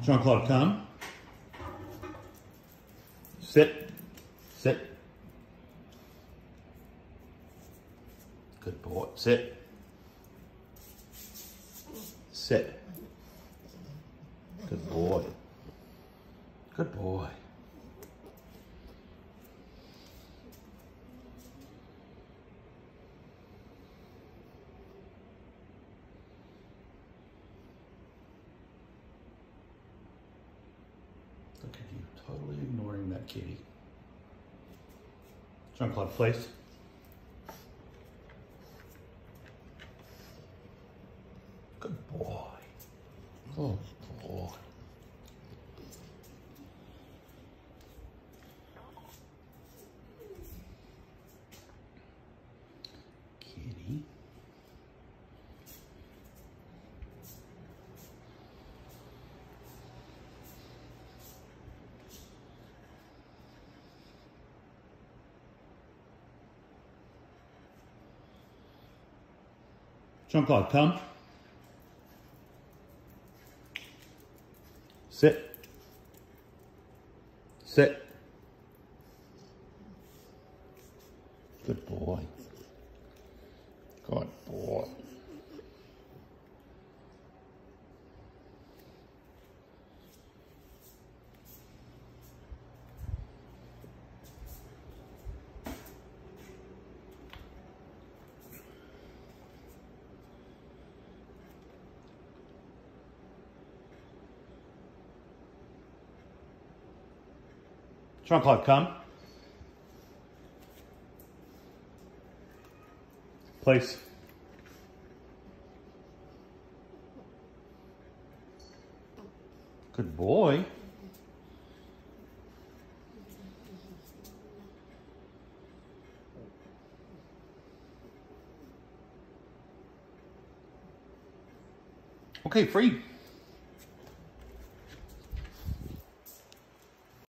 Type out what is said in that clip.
Jean-Claude, come. Sit. Sit. Good boy. Sit. Sit. Good boy. Good boy. Look at you, totally ignoring that kitty. Jean-Claude, place. Good boy. Good boy. Kitty. Jean-Claude, come. Sit. Sit. Good boy. Good boy. Jean-Claude, come. Place. Good boy. Okay, free.